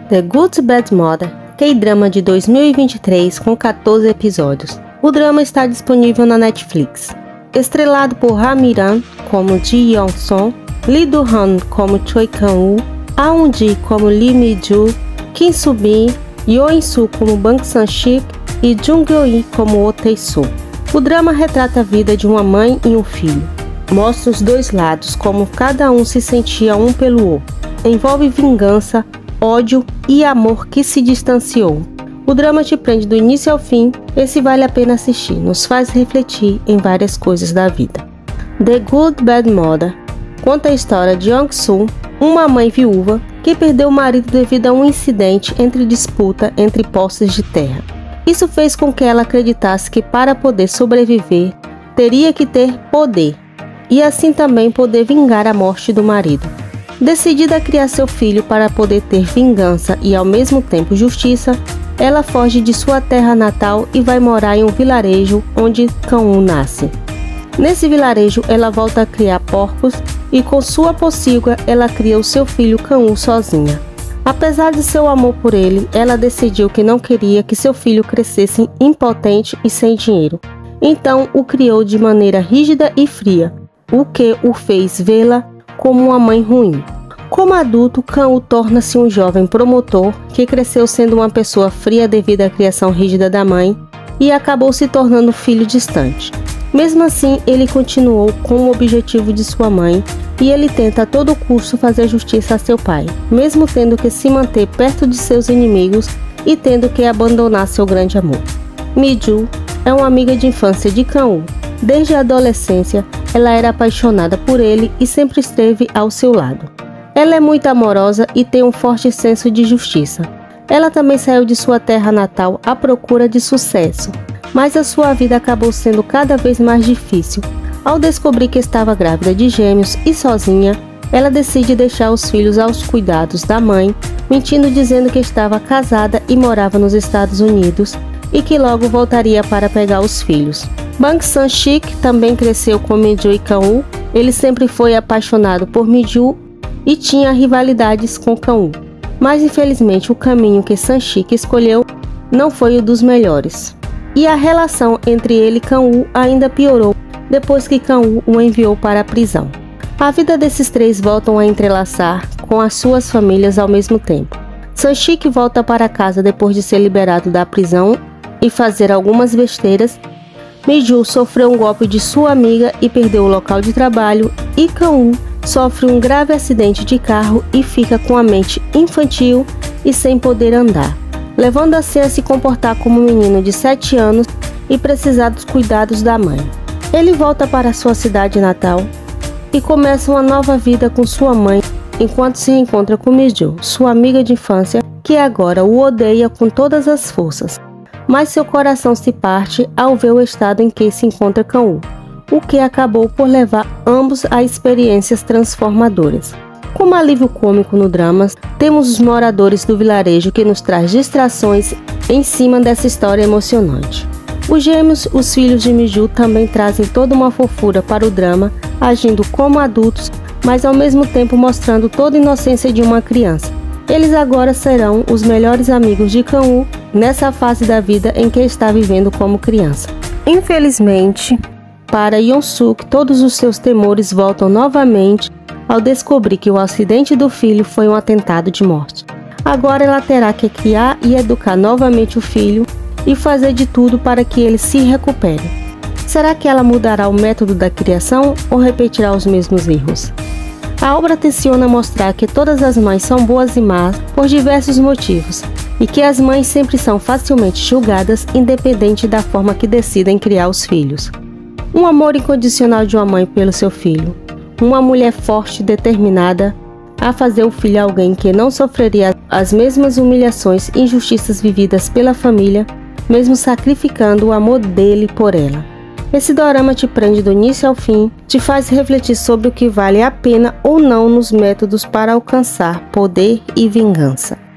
The Good Bad Mother, K-drama de 2023 com 14 episódios. O drama está disponível na Netflix. Estrelado por Ha Mi-ran como Ji Yeon-sung, Lee Do-han como Choi Kang-woo, Ah Eun-ji como Lee Mi-joo, Kim Soo-bin, Yoo In-soo como Bang San-sik e Jung Gyo-hee como Oh Tae-soo. O drama retrata a vida de uma mãe e um filho. Mostra os dois lados, como cada um se sentia um pelo outro. Envolve vingança, ódio e amor que se distanciou. O drama te prende do início ao fim. Esse vale a pena assistir, nos faz refletir em várias coisas da vida. The Good Bad Mother conta a história de Young-soo, uma mãe viúva que perdeu o marido devido a um incidente entre disputa entre posses de terra. Isso fez com que ela acreditasse que para poder sobreviver, teria que ter poder, e assim também poder vingar a morte do marido. Decidida a criar seu filho para poder ter vingança e ao mesmo tempo justiça, ela foge de sua terra natal e vai morar em um vilarejo onde Kang-woo nasce. Nesse vilarejo, ela volta a criar porcos e com sua pocilga ela cria o seu filho Kang-woo sozinha. Apesar de seu amor por ele, ela decidiu que não queria que seu filho crescesse impotente e sem dinheiro. Então o criou de maneira rígida e fria, o que o fez vê-la como uma mãe ruim. Como adulto, Kang-woo torna-se um jovem promotor que cresceu sendo uma pessoa fria devido à criação rígida da mãe e acabou se tornando um filho distante. Mesmo assim, ele continuou com o objetivo de sua mãe e ele tenta a todo custo fazer justiça a seu pai, mesmo tendo que se manter perto de seus inimigos e tendo que abandonar seu grande amor. Mi-joo é uma amiga de infância de Kang-woo. Desde a adolescência, ela era apaixonada por ele e sempre esteve ao seu lado. Ela é muito amorosa e tem um forte senso de justiça. Ela também saiu de sua terra natal à procura de sucesso, mas a sua vida acabou sendo cada vez mais difícil. Ao descobrir que estava grávida de gêmeos e sozinha, ela decide deixar os filhos aos cuidados da mãe, mentindo dizendo que estava casada e morava nos Estados Unidos e que logo voltaria para pegar os filhos. Bang San-sik também cresceu com Mi-joo e Kang-woo. Ele sempre foi apaixonado por Mi-joo e tinha rivalidades com Kang-woo. Mas infelizmente o caminho que San-sik escolheu não foi o dos melhores. E a relação entre ele e Kang-woo ainda piorou depois que Kang-woo o enviou para a prisão. A vida desses três voltam a entrelaçar com as suas famílias ao mesmo tempo. San-sik volta para casa depois de ser liberado da prisão e fazer algumas besteiras. Mi-joo sofreu um golpe de sua amiga e perdeu o local de trabalho, e Kang-woo sofre um grave acidente de carro e fica com a mente infantil e sem poder andar, levando assim a se comportar como um menino de 7 anos e precisar dos cuidados da mãe. Ele volta para sua cidade natal e começa uma nova vida com sua mãe, enquanto se reencontra com Mi-joo, sua amiga de infância, que agora o odeia com todas as forças. Mas seu coração se parte ao ver o estado em que se encontra Kang-woo, o que acabou por levar ambos a experiências transformadoras. Como alívio cômico no drama, temos os moradores do vilarejo que nos traz distrações em cima dessa história emocionante. Os gêmeos, os filhos de Mi-joo, também trazem toda uma fofura para o drama, agindo como adultos, mas ao mesmo tempo mostrando toda a inocência de uma criança. Eles agora serão os melhores amigos de Kang-woo nessa fase da vida em que está vivendo como criança. Infelizmente, para Yeon-suk, todos os seus temores voltam novamente ao descobrir que o acidente do filho foi um atentado de morte. Agora ela terá que criar e educar novamente o filho e fazer de tudo para que ele se recupere. Será que ela mudará o método da criação ou repetirá os mesmos erros? A obra tenciona mostrar que todas as mães são boas e más por diversos motivos, e que as mães sempre são facilmente julgadas independente da forma que decidem criar os filhos. Um amor incondicional de uma mãe pelo seu filho. Uma mulher forte e determinada a fazer o filho alguém que não sofreria as mesmas humilhações e injustiças vividas pela família, mesmo sacrificando o amor dele por ela. Esse dorama te prende do início ao fim, te faz refletir sobre o que vale a pena ou não nos métodos para alcançar poder e vingança.